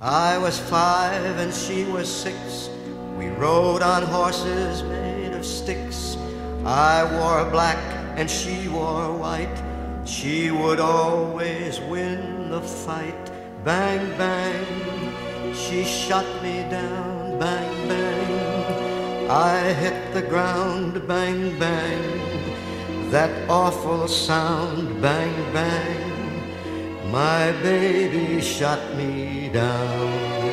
I was 5 and she was 6. We rode on horses made of sticks. I wore black and she wore white. She would always win the fight. Bang, bang, she shot me down. Bang, bang, I hit the ground. Bang, bang, that awful sound. Bang, bang, my baby shot me down.